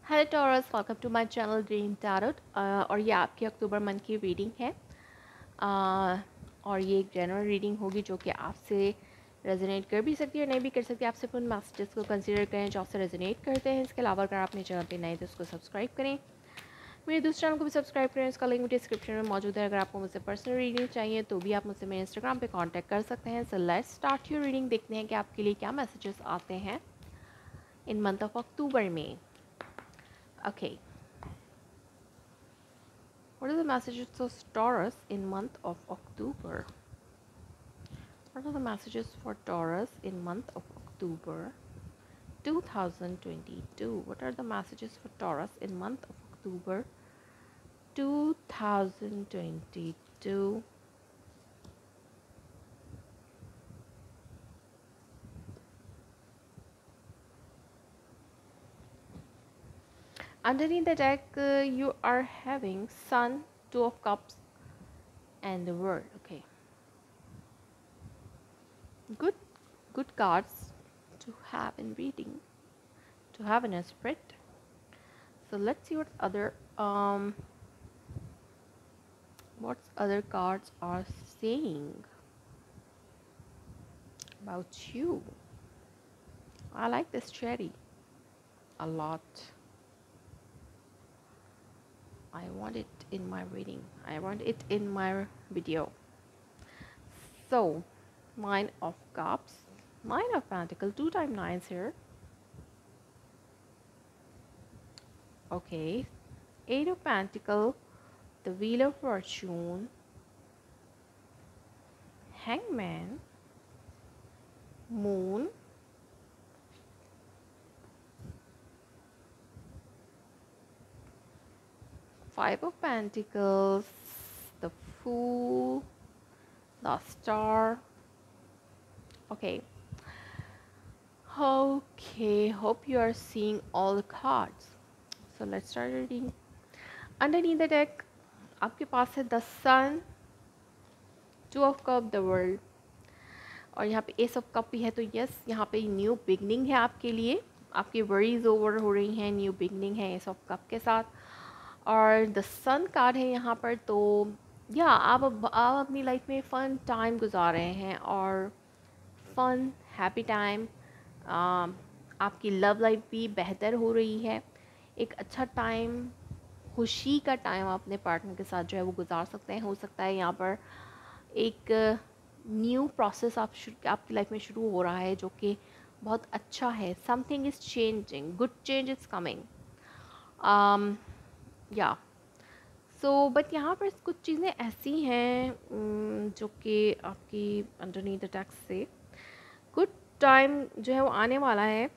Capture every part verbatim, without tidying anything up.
Hello Taurus, welcome to my channel dream tarot. और ये आपकी अक्टूबर मंथ की रीडिंग है। uh, और ये एक जनरल रीडिंग होगी जो कि आपसे रेजोनेट कर भी सकती है और नहीं भी कर सकती। आप सिर्फ उन मैसेजेस को कंसीडर करें जो आपसे रेजोनेट करते हैं। इसके अलावा अगर आपने चैनल पे नए तो उसको सब्सक्राइब करें, मेरे दूसरे चैनल को भी सब्सक्राइब करें। इसका लिंक डिस्क्रिप्शन में मौजूद है। अगर आपको मुझसे पर्सनल रीडिंग चाहिए तो भी आप मुझसे मेरे इंस्टाग्राम पे कांटेक्ट कर सकते हैं। So let's start your reading. देखते हैं कि आपके लिए क्या मैसेजेस आते हैं इन मंथ ऑफ अक्टूबर में। Okay, what are the messages for Taurus in month of October? What are the messages for Taurus in month of October twenty twenty-two? What are the messages for Taurus in month of October twenty twenty-two? Underneath the deck, uh, you are having Sun, Two of Cups, and the World. Okay, good, good cards to have in reading, to have in a spread. So let's see what other um what other cards are saying about you. I like this cherry a lot. I want it in my reading. I want it in my video. So, Nine of Cups, Nine of Pentacles, two times nines here. Okay, Eight of Pentacles, the Wheel of Fortune, Hangman, Moon, Five of Pentacles, the Fool, the Star. Okay. Okay, hope you are seeing all the cards. So let's start reading. Underneath the deck, आपके पास है the Sun, Two of Cups, the World, और यहाँ पे Ace of Cup भी है। तो yes, यहाँ पे न्यू बिगनिंग है आपके लिए। आपकी वरीज ओवर हो रही हैं, न्यू बिगनिंग है Ace of Cup के साथ। और द सन कार्ड है यहाँ पर। तो या आप आप अपनी लाइफ में फ़न टाइम गुजार रहे हैं और फ़न हैप्पी टाइम। आपकी लव लाइफ भी बेहतर हो रही है। एक अच्छा टाइम, खुशी का टाइम आप अपने पार्टनर के साथ जो है वो गुजार सकते हैं। हो सकता है यहाँ पर एक न्यू प्रोसेस आप आपकी लाइफ में शुरू हो रहा है जो कि बहुत अच्छा है। Something is changing, good change is coming. या सो बट यहाँ पर कुछ चीज़ें ऐसी हैं जो कि आपकी अंडरनीथ द टेक्स्ट से गुड टाइम जो है वो आने वाला है।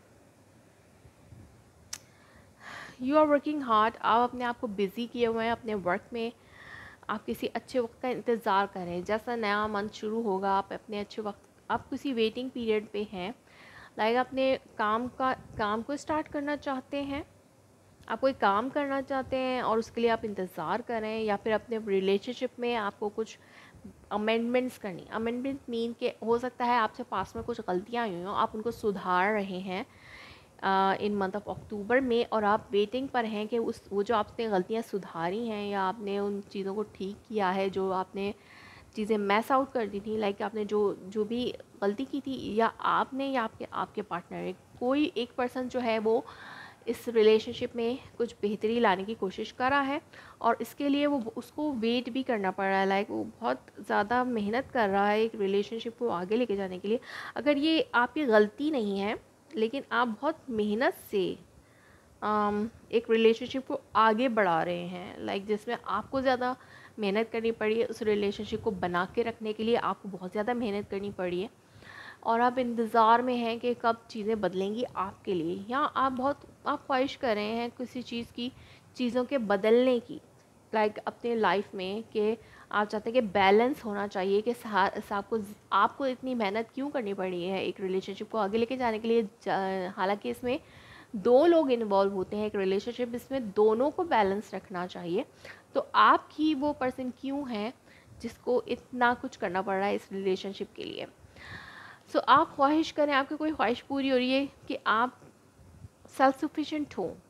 यू आर वर्किंग हार्ड, आप अपने आप को बिज़ी किए हुए हैं अपने वर्क में। आप किसी अच्छे वक्त का इंतज़ार करें। जैसा नया मंथ शुरू होगा आप अपने अच्छे वक्त, आप किसी वेटिंग पीरियड पे हैं। लाइक अपने काम का काम को स्टार्ट करना चाहते हैं, आप कोई काम करना चाहते हैं और उसके लिए आप इंतज़ार करें, या फिर अपने रिलेशनशिप में आपको कुछ अमेंडमेंट्स करनी। अमेंडमेंट मीन के हो सकता है आपसे पास में कुछ गलतियाँ हुई हों, आप उनको सुधार रहे हैं इन मंथ ऑफ अक्टूबर में, और आप वेटिंग पर हैं कि उस वो जो आपने गलतियाँ सुधारी हैं या आपने उन चीज़ों को ठीक किया है जो आपने चीज़ें मैस आउट कर दी थी। लाइक आपने जो जो भी गलती की थी, या आपने या आपके आपके पार्टनर, कोई एक पर्सन जो है वो इस रिलेशनशिप में कुछ बेहतरी लाने की कोशिश कर रहा है और इसके लिए वो उसको वेट भी करना पड़ रहा है। लाइक वो बहुत ज़्यादा मेहनत कर रहा है एक रिलेशनशिप को आगे लेके जाने के लिए। अगर ये आपकी गलती नहीं है लेकिन आप बहुत मेहनत से um, एक रिलेशनशिप को आगे बढ़ा रहे हैं, लाइक जिसमें आपको ज़्यादा मेहनत करनी पड़ी है। उस रिलेशनशिप को बना के रखने के लिए आपको बहुत ज़्यादा मेहनत करनी पड़ी है और आप इंतज़ार में हैं कि कब चीज़ें बदलेंगी आपके लिए, या आप बहुत आप ख्वाहिश कर रहे हैं किसी चीज़ की, चीज़ों के बदलने की। लाइक like, अपने लाइफ में कि आप चाहते हैं कि बैलेंस होना चाहिए कि आपको आपको इतनी मेहनत क्यों करनी पड़ी है एक रिलेशनशिप को आगे लेके जाने के लिए। हालांकि इसमें दो लोग इन्वॉल्व होते हैं एक रिलेशनशिप, इसमें दोनों को बैलेंस रखना चाहिए। तो आप ही वो पर्सन क्यों हैं जिसको इतना कुछ करना पड़ रहा है इस रिलेशनशिप के लिए। सो so, आप ख्वाहिश करें, आपकी कोई ख्वाहिश पूरी हो रही है कि आप सेल्फ सफिशेंट हो,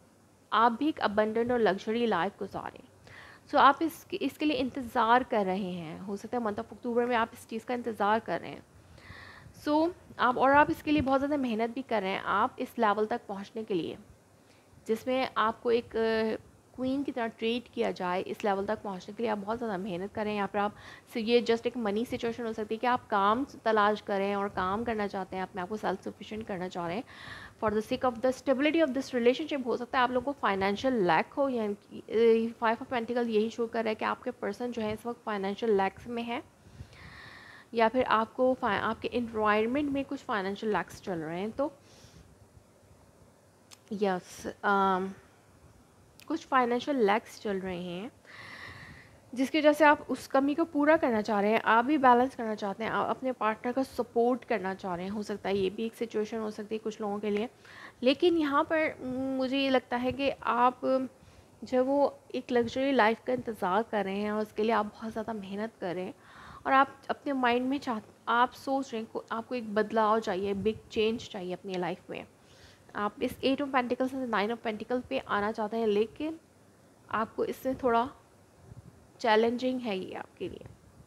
आप भी एक अबंडेंट और लग्जरी लाइफ गुजारें। सो so, आप इस इसके लिए इंतज़ार कर रहे हैं, हो सकता है मंथ ऑफ अक्टूबर में आप इस चीज़ का इंतज़ार कर रहे हैं। सो so, आप और आप इसके लिए बहुत ज़्यादा मेहनत भी कर रहे हैं आप इस लेवल तक पहुंचने के लिए, जिसमें आपको एक क्वीन की तरह ट्रीट किया जाए। इस लेवल तक पहुंचने के लिए आप बहुत ज़्यादा मेहनत करें। यहाँ पर आप ये जस्ट एक मनी सिचुएशन हो सकती है कि आप काम तलाश करें और काम करना चाहते हैं, अपने आप को सेल्फ सफिशिएंट करना चाह रहे हैं for the sake of the stability of this relationship. हो सकता है आप लोगों को फाइनेंशियल लैक हो, यानी फाइव ऑफ पेंटिकल यही शो कर रहा है कि आपके पर्सन जो है इस वक्त फाइनेंशियल लैक्स में है, या फिर आपको आपके इन्वायरमेंट में कुछ फाइनेंशियल लैक्स चल रहे हैं। तो यस yes, um, कुछ फाइनेंशियल लैक्स चल रहे हैं जिसकी वजह से आप उस कमी को पूरा करना चाह रहे हैं, आप भी बैलेंस करना चाहते हैं, आप अपने पार्टनर का सपोर्ट करना चाह रहे हैं। हो सकता है ये भी एक सिचुएशन हो सकती है कुछ लोगों के लिए। लेकिन यहाँ पर मुझे ये लगता है कि आप जब वो एक लग्जरी लाइफ का इंतज़ार कर रहे हैं और उसके लिए आप बहुत ज़्यादा मेहनत कर रहे हैं और आप अपने माइंड में चाह आप सोच रहे हैं आपको एक बदलाव चाहिए, बिग चेंज चाहिए अपनी लाइफ में। आप इस एट ऑफ पेंटिकल से नाइन ऑफ पेंटिकल पे आना चाहते हैं, लेकिन आपको इससे थोड़ा चैलेंजिंग है ये आपके लिए।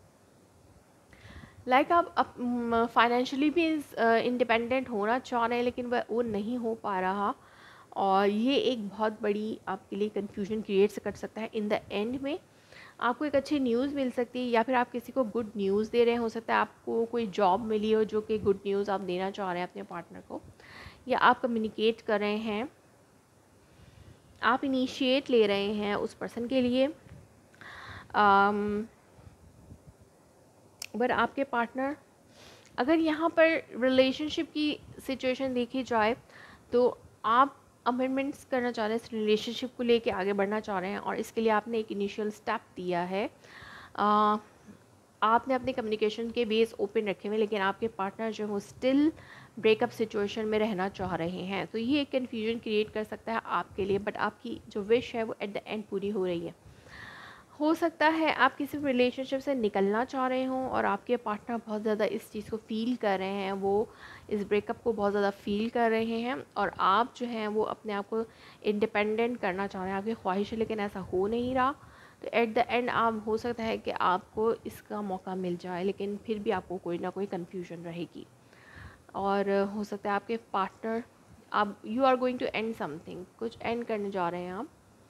लाइक like आप फाइनेंशियली भी इंडिपेंडेंट होना चाह रहे हैं लेकिन वह वो नहीं हो पा रहा, और ये एक बहुत बड़ी आपके लिए कंफ्यूजन क्रिएट कर सकता है। इन द एंड में आपको एक अच्छी न्यूज़ मिल सकती है, या फिर आप किसी को गुड न्यूज़ दे रहे हैं। हो सकता है आपको कोई जॉब मिली हो जो कि गुड न्यूज़ आप देना चाह रहे हैं अपने पार्टनर को, या आप कम्युनिकेट कर रहे हैं, आप इनिशिएट ले रहे हैं उस पर्सन के लिए। बट um, आपके पार्टनर, अगर यहाँ पर रिलेशनशिप की सिचुएशन देखी जाए तो आप अमेंडमेंट्स करना चाह रहे हैं, इस रिलेशनशिप को लेके आगे बढ़ना चाह रहे हैं, और इसके लिए आपने एक इनिशियल स्टेप दिया है। uh, आपने अपने कम्युनिकेशन के बेस ओपन रखे हुए, लेकिन आपके पार्टनर जो है वो स्टिल ब्रेकअप सिचुएशन में रहना चाह रहे हैं। तो ये एक कन्फ्यूजन क्रिएट कर सकता है आपके लिए, बट आपकी जो विश है वो एट द एंड पूरी हो रही है। हो सकता है आप किसी रिलेशनशिप से निकलना चाह रहे हों और आपके पार्टनर बहुत ज़्यादा इस चीज़ को फ़ील कर रहे हैं, वो इस ब्रेकअप को बहुत ज़्यादा फ़ील कर रहे हैं, और आप जो हैं वो अपने आप को इंडिपेंडेंट करना चाह रहे हैं, आपकी ख्वाहिश है, लेकिन ऐसा हो नहीं रहा। तो एट द एंड आप हो सकता है कि आपको इसका मौका मिल जाए, लेकिन फिर भी आपको कोई ना कोई कन्फ्यूजन रहेगी, और हो सकता है आपके पार्टनर, आप you are going to end something, कुछ एंड करने जा रहे हैं आप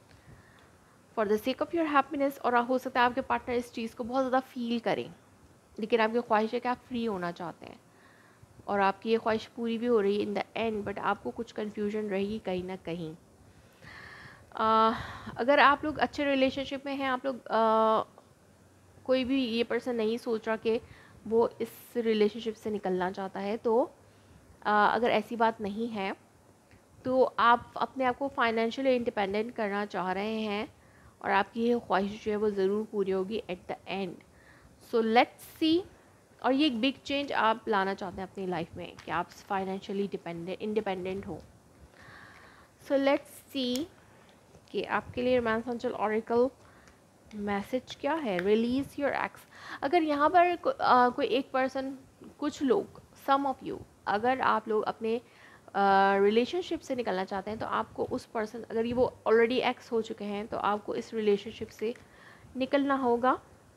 for the sake of your happiness. और हो सकता है आपके पार्टनर इस चीज़ को बहुत ज़्यादा फील करें, लेकिन आपकी ख्वाहिश है कि आप फ्री होना चाहते हैं, और आपकी ये ख्वाहिश पूरी भी हो रही है इन द एंड, बट आपको कुछ कन्फ्यूजन रहेगी कहीं ना कहीं। Uh, अगर आप लोग अच्छे रिलेशनशिप में हैं, आप लोग uh, कोई भी ये पर्सन नहीं सोच रहा कि वो इस रिलेशनशिप से निकलना चाहता है, तो uh, अगर ऐसी बात नहीं है तो आप अपने आप को फाइनेंशियली इंडिपेंडेंट करना चाह रहे हैं, और आपकी ये ख्वाहिश जो है वो ज़रूर पूरी होगी at the end. So let's see, और ये एक बिग चेंज आप लाना चाहते हैं अपनी लाइफ में कि आप फाइनेंशियली डिपेंडेंट इंडिपेंडेंट हो। सो लेट्स सी कि आपके लिए रोमांस एंजल ऑरेकल मैसेज क्या है। Release your ex. अगर यहाँ पर को, आ, कोई एक पर्सन, कुछ लोग, सम ऑफ यू, अगर आप लोग अपने रिलेशनशिप uh, से निकलना चाहते हैं, तो आपको उस पर्सन, अगर ये वो ऑलरेडी एक्स हो चुके हैं, तो आपको इस रिलेशनशिप से निकलना होगा।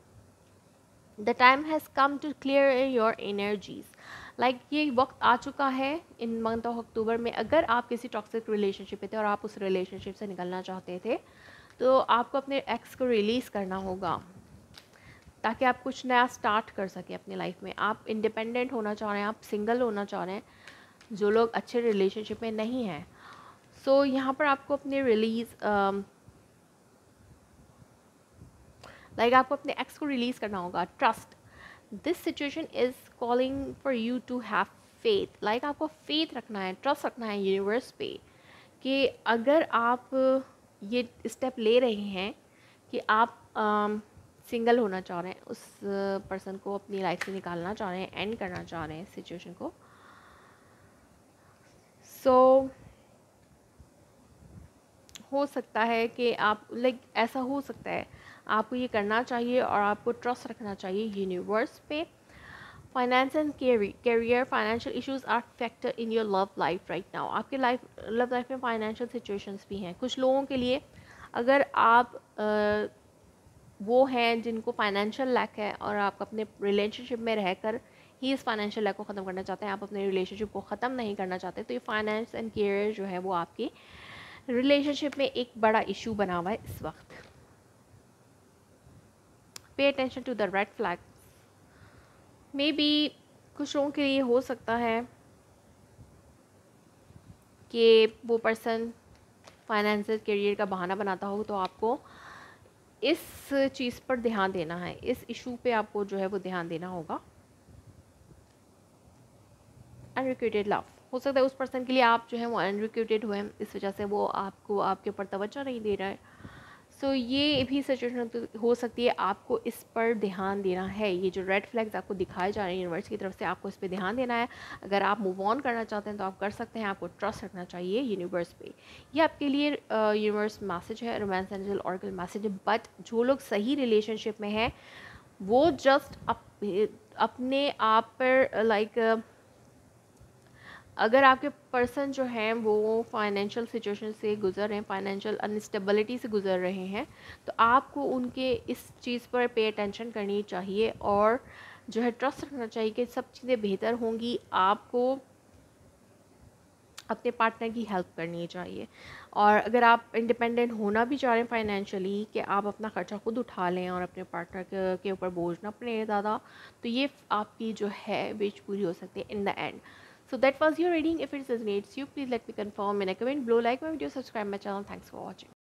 The time has come to clear your energies. Like ये वक्त आ चुका है इन मंथ ऑफ अक्टूबर में। अगर आप किसी टॉक्सिक रिलेशनशिप में थे और आप उस रिलेशनशिप से निकलना चाहते थे, तो आपको अपने एक्स को रिलीज़ करना होगा ताकि आप कुछ नया स्टार्ट कर सकें अपनी लाइफ में। आप इंडिपेंडेंट होना चाह रहे हैं, आप सिंगल होना चाह रहे हैं, जो लोग अच्छे रिलेशनशिप में नहीं हैं। सो so, यहाँ पर आपको अपने रिलीज़ लाइक आपको अपने एक्स को रिलीज़ करना होगा। Trust, this situation is calling for you to have faith. Like आपको फेथ रखना है, ट्रस्ट रखना है यूनिवर्स पे, कि अगर आप ये स्टेप ले रहे हैं कि आप सिंगल um, होना चाह रहे हैं, उस पर्सन uh, को अपनी लाइफ से निकालना चाह रहे हैं, एंड करना चाह रहे हैं सिचुएशन को। सो so, हो सकता है कि आप लाइक like, ऐसा हो सकता है आपको ये करना चाहिए, और आपको ट्रस्ट रखना चाहिए यूनिवर्स पे finance and career, financial issues are factor in your love life right now. आपके लाइफ लव लाइफ में फाइनेंशियल सिचुएशंस भी हैं। कुछ लोगों के लिए अगर आप आ, वो हैं जिनको फाइनेंशियल लैक है और आप अपने रिलेशनशिप में रहकर ही इस फाइनेंशियल लैक को ख़त्म करना चाहते हैं, आप अपने रिलेशनशिप को ख़त्म नहीं करना चाहते, तो ये फाइनेंस एंड कैरियर जो है वो आपकी रिलेशनशिप में एक बड़ा इशू बना हुआ है इस वक्त। Pay attention to the red flags. Maybe कुछ लोगों के लिए हो सकता है कि वो पर्सन फाइनेंशियल करियर का बहाना बनाता हो, तो आपको इस चीज़ पर ध्यान देना है, इस इशू पे आपको जो है वो ध्यान देना होगा। अनरिक्रूटेड लव, हो सकता है उस पर्सन के लिए आप जो है वो अनरिक्रूटेड हुए हैं, इस वजह से वो आपको आपके ऊपर तवज्जो नहीं दे रहा है। सो so, ये भी सिचुएशन तो हो सकती है, आपको इस पर ध्यान देना है। ये जो रेड फ्लैग्स आपको दिखाए जा रहे हैं यूनिवर्स की तरफ से, आपको इस पर ध्यान देना है। अगर आप मूव ऑन करना चाहते हैं तो आप कर सकते हैं, आपको ट्रस्ट रखना चाहिए यूनिवर्स पे। ये आपके लिए यूनिवर्स मैसेज है, रोमांस एंजल ऑरेकल मैसेज है। बट जो लोग सही रिलेशनशिप में हैं वो जस्ट अप, अपने आप पर लाइक like, अगर आपके पर्सन जो हैं वो फाइनेंशियल सिचुएशन से गुज़र रहे हैं, फाइनेंशियल अनस्टेबिलिटी से गुज़र रहे हैं, तो आपको उनके इस चीज़ पर पे अटेंशन करनी चाहिए और जो है ट्रस्ट रखना चाहिए कि सब चीज़ें बेहतर होंगी। आपको अपने पार्टनर की हेल्प करनी चाहिए। और अगर आप इंडिपेंडेंट होना भी चाह रहे हैं फाइनेंशियली, कि आप अपना खर्चा खुद उठा लें और अपने पार्टनर के ऊपर बोझ ना पड़े ज़्यादा, तो ये आपकी जो है विश पूरी हो सकती है in the end. So that was your reading. If it resonates you, please let me confirm in a comment below. Like my video, subscribe my channel. Thanks for watching.